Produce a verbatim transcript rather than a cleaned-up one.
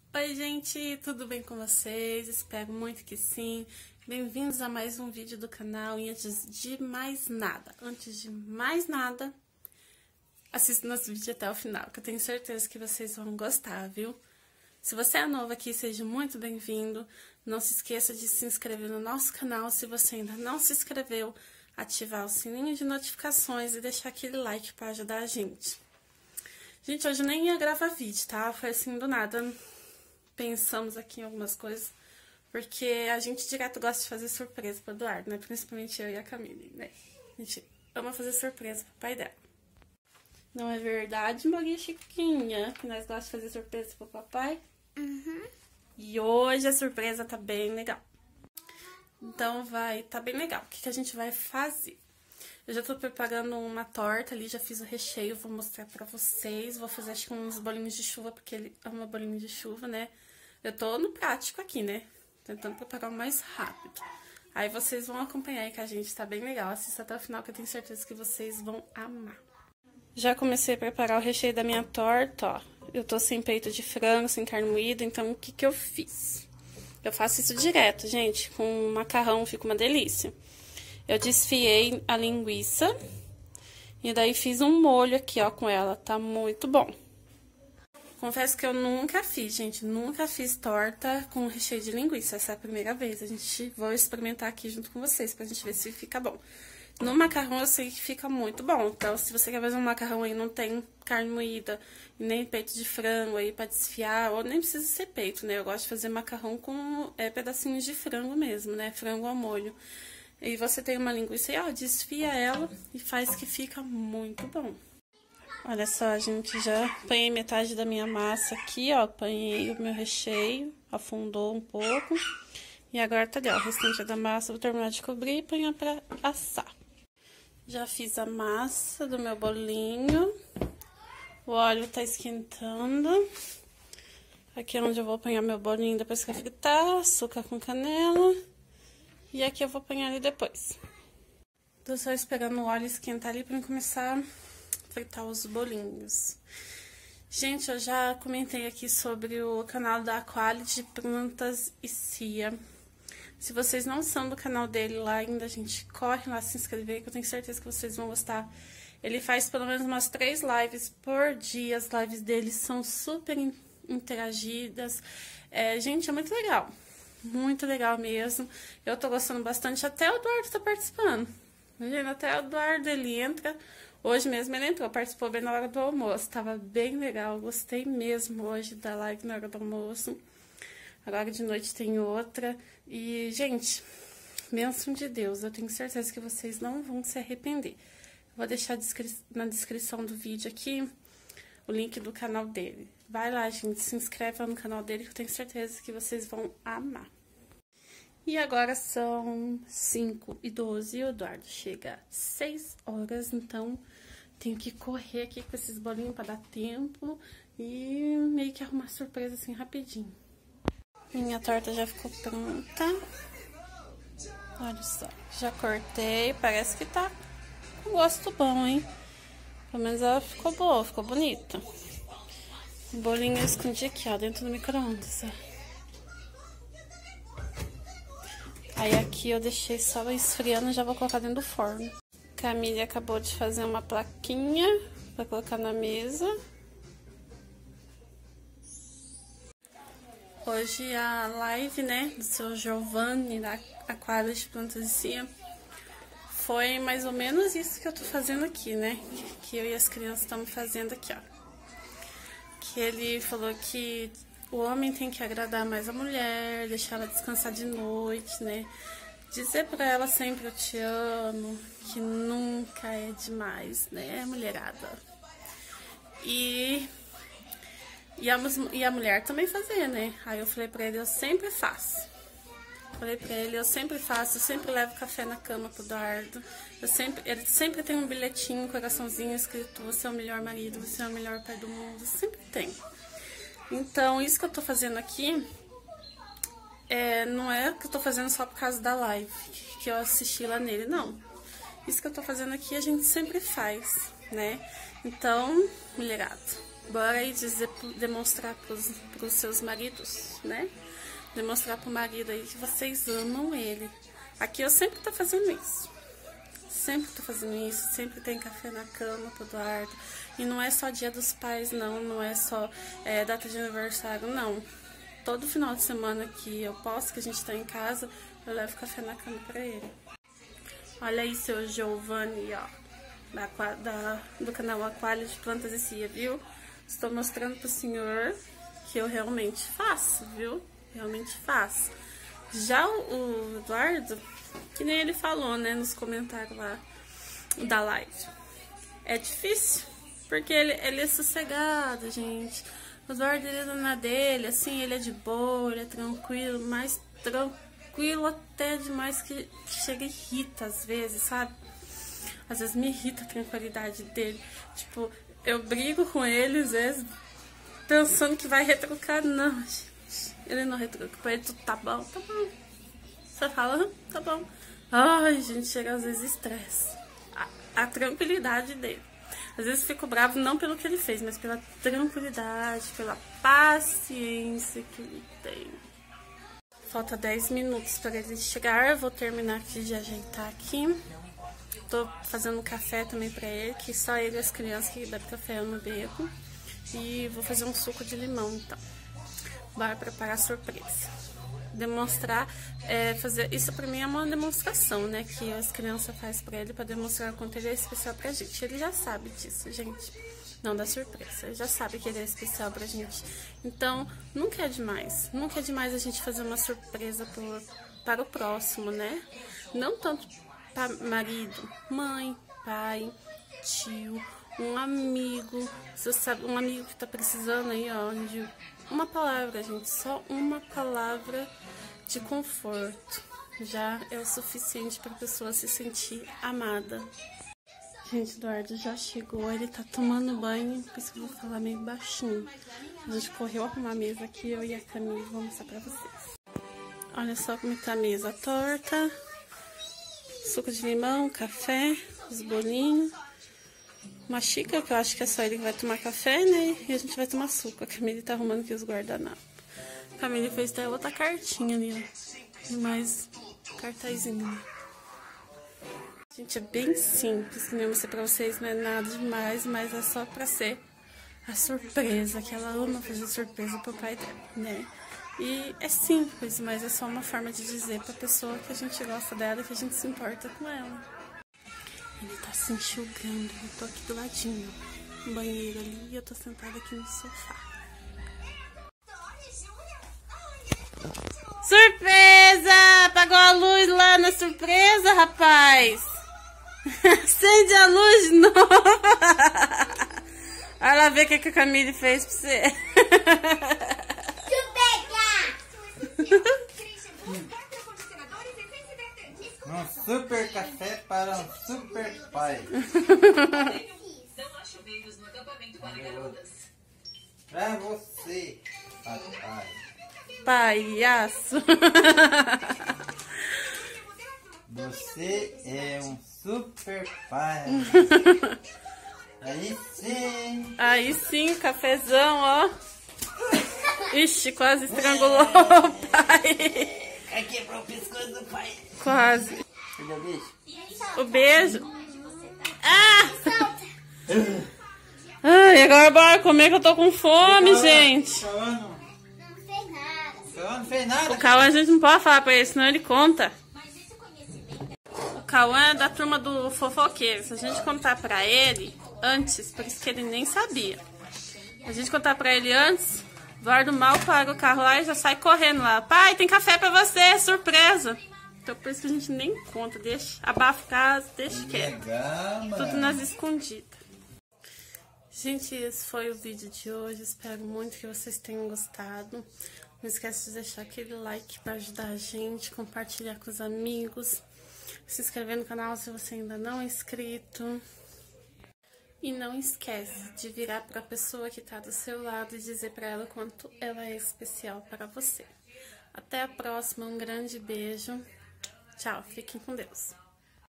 Oi gente, tudo bem com vocês? Espero muito que sim. Bem-vindos a mais um vídeo do canal. E antes de mais nada, antes de mais nada, assista nosso vídeo até o final, que eu tenho certeza que vocês vão gostar, viu? Se você é novo aqui, seja muito bem-vindo. Não se esqueça de se inscrever no nosso canal. Se você ainda não se inscreveu, ativar o sininho de notificações e deixar aquele like para ajudar a gente. Gente, hoje eu nem ia gravar vídeo, tá? Foi assim, do nada. Pensamos aqui em algumas coisas, porque a gente direto gosta de fazer surpresa pro Eduardo, né? Principalmente eu e a Camille, né? A gente ama fazer surpresa pro pai dela. Não é verdade, Maria Chiquinha? Que nós gostamos de fazer surpresa pro papai? Uhum. E hoje a surpresa tá bem legal. Então vai, tá bem legal. O que, que a gente vai fazer? Eu já tô preparando uma torta ali, já fiz o recheio, vou mostrar pra vocês. Vou fazer acho que uns bolinhos de chuva, porque ele ama bolinho de chuva, né? Eu tô no prático aqui, né? Tentando preparar o mais rápido. Aí vocês vão acompanhar aí que a gente tá bem legal. Assista até o final que eu tenho certeza que vocês vão amar. Já comecei a preparar o recheio da minha torta, ó. Eu tô sem peito de frango, sem carne moída, então o que que eu fiz? Eu faço isso direto, gente. Com macarrão fica uma delícia. Eu desfiei a linguiça e daí fiz um molho aqui, ó, com ela. Tá muito bom. Confesso que eu nunca fiz, gente. Nunca fiz torta com recheio de linguiça. Essa é a primeira vez. A gente vai experimentar aqui junto com vocês pra gente ver se fica bom. No macarrão eu sei que fica muito bom. Então, se você quer fazer um macarrão aí, não tem carne moída e nem peito de frango aí pra desfiar, ou nem precisa ser peito, né? Eu gosto de fazer macarrão com é, pedacinhos de frango mesmo, né? Frango ao molho. E você tem uma linguiça aí, ó, desfia ela e faz que fica muito bom. Olha só, gente, já apanhei metade da minha massa aqui, ó, apanhei o meu recheio, afundou um pouco. E agora tá ali, ó, o restante da massa, vou terminar de cobrir e ponho pra assar. Já fiz a massa do meu bolinho, o óleo tá esquentando. Aqui é onde eu vou apanhar meu bolinho depois que eu fritar, açúcar com canela. E aqui eu vou apanhar ele depois. Tô só esperando o óleo esquentar ali pra começar a fritar os bolinhos. Gente, eu já comentei aqui sobre o canal da Quality Plantas e Cia. Se vocês não são do canal dele lá ainda, gente, corre lá se inscrever, que eu tenho certeza que vocês vão gostar. Ele faz pelo menos umas três lives por dia. As lives dele são super interagidas. É, gente, é muito legal. Muito legal mesmo. Eu tô gostando bastante. Até o Eduardo tá participando. Imagina, até o Eduardo, ele entra. Hoje mesmo ele entrou, participou bem na hora do almoço. Tava bem legal. Gostei mesmo hoje da live na hora do almoço. Agora de noite tem outra. E, gente, bênção de Deus. Eu tenho certeza que vocês não vão se arrepender. Vou deixar na descrição do vídeo aqui o link do canal dele. Vai lá, gente, se inscreve no canal dele que eu tenho certeza que vocês vão amar. E agora são cinco e doze e o Eduardo chega às seis horas, então tenho que correr aqui com esses bolinhos para dar tempo e meio que arrumar surpresa assim rapidinho. Minha torta já ficou pronta. Olha só, já cortei, parece que tá com gosto bom, hein? Pelo menos ela ficou boa, ficou bonita. O bolinho eu escondi aqui, ó, dentro do micro-ondas, ó. Aí aqui eu deixei só esfriando e já vou colocar dentro do forno. Camille acabou de fazer uma plaquinha pra colocar na mesa. Hoje a live, né, do seu Giovanni, da Quality Plantas e Cia, foi mais ou menos isso que eu tô fazendo aqui, né? Que eu e as crianças estamos fazendo aqui, ó. Que ele falou que o homem tem que agradar mais a mulher, deixar ela descansar de noite, né? Dizer pra ela sempre eu te amo, que nunca é demais, né, mulherada? E, e, a, e a mulher também fazer, né? Aí eu falei pra ele, eu sempre faço. Falei pra ele, eu sempre faço, eu sempre levo café na cama pro Eduardo. Eu sempre, ele sempre tem um bilhetinho, um coraçãozinho escrito, você é o melhor marido, você é o melhor pai do mundo, sempre tem. Então, isso que eu tô fazendo aqui, é, não é que eu tô fazendo só por causa da live, que eu assisti lá nele, não. Isso que eu tô fazendo aqui, a gente sempre faz, né? Então, mulherada, Bora aí dizer, demonstrar pros, pros seus maridos, né? Demonstrar pro marido aí que vocês amam ele. Aqui eu sempre tô fazendo isso. Sempre tô fazendo isso, sempre tem café na cama pro Eduardo. E não é só dia dos pais, não. Não é só é, data de aniversário, não. Todo final de semana que eu posso, que a gente tá em casa, eu levo café na cama pra ele. Olha aí, seu Giovanni, ó. Da, da, do canal Aquário de Plantas e Cia, viu? Estou mostrando pro senhor que eu realmente faço, viu? Realmente faço. Já o, o Eduardo, que nem ele falou, né, nos comentários lá da live. É difícil, porque ele, ele é sossegado, gente. O Eduardo, ele é na dele, assim, ele é de boa, ele é tranquilo, mas tranquilo até demais que chega e irrita às vezes, sabe? Às vezes me irrita a tranquilidade dele. Tipo, eu brigo com ele, às vezes, pensando que vai retrucar. Não, gente. Ele não retruca. Pra ele tudo tá bom, tá bom. Você fala, tá bom. Ai, gente, chega às vezes estresse. A, a tranquilidade dele. Às vezes fico bravo não pelo que ele fez, mas pela tranquilidade, pela paciência que ele tem. Falta dez minutos para ele chegar. Vou terminar aqui de ajeitar aqui. Tô fazendo café também pra ele, que só ele e as crianças que bebem café eu não bebo. E vou fazer um suco de limão, então. Bora preparar a surpresa. Demonstrar, é, fazer... Isso pra mim é uma demonstração, né? Que as crianças fazem pra ele, pra demonstrar o quanto ele é especial pra gente. Ele já sabe disso, gente. Não dá surpresa. Ele já sabe que ele é especial pra gente. Então, nunca é demais. Nunca é demais a gente fazer uma surpresa pro, para o próximo, né? Não tanto para marido, mãe, pai, tio, um amigo. Você sabe, um amigo que tá precisando aí, ó, de uma palavra, gente. Só uma palavra de conforto já é o suficiente para a pessoa se sentir amada. Gente, Eduardo já chegou, ele tá tomando banho, por isso que eu vou falar meio baixinho. A gente correu arrumar a mesa aqui, eu e a Camila, vou mostrar pra vocês. Olha só como tá a mesa torta, suco de limão, café, os bolinhos, uma xícara, que eu acho que é só ele que vai tomar café, né? E a gente vai tomar suco. A Camila tá arrumando aqui os guardanapos. A Camila fez até outra cartinha ali, ó. E mais cartazinho, né? Gente, é bem simples, que nem eu mostrei pra vocês, não é nada demais, mas é só pra ser a surpresa, que ela ama fazer surpresa pro pai dela, né? E é simples, mas é só uma forma de dizer pra pessoa que a gente gosta dela, que a gente se importa com ela. Ele tá se enxugando, eu tô aqui do ladinho, no banheiro ali, e eu tô sentada aqui no sofá. Surpresa! Apagou a luz lá na surpresa, rapaz! Acende a luz de novo! Olha lá ver o que, que a Camille fez pra você. Um super café para um super pai. Pra você, papai. Palhaço. Você é um super pai. Aí sim. Aí sim, cafezão, ó. Ixi, quase estrangulou o pai. Vai quebrar o pescoço do pai. Quase. Cadê o beijo? O beijo. Ah! Ai, agora bora comer que eu tô com fome, gente. O Cauã não fez nada. O Cauã a gente não pode falar pra ele, senão ele conta. O Cauã é da turma do fofoqueiro. Se a gente contar pra ele antes, por isso que ele nem sabia. Se a gente contar pra ele antes, Eduardo mal para o carro lá e já sai correndo lá. Pai, tem café pra você, surpresa. Então por isso que a gente nem conta, deixa, abafa a casa, deixa quieto. Tudo nas escondidas. Gente, esse foi o vídeo de hoje. Espero muito que vocês tenham gostado. Não esquece de deixar aquele like para ajudar a gente, compartilhar com os amigos, se inscrever no canal se você ainda não é inscrito. E não esquece de virar para a pessoa que está do seu lado e dizer para ela o quanto ela é especial para você. Até a próxima, um grande beijo. Tchau, fiquem com Deus.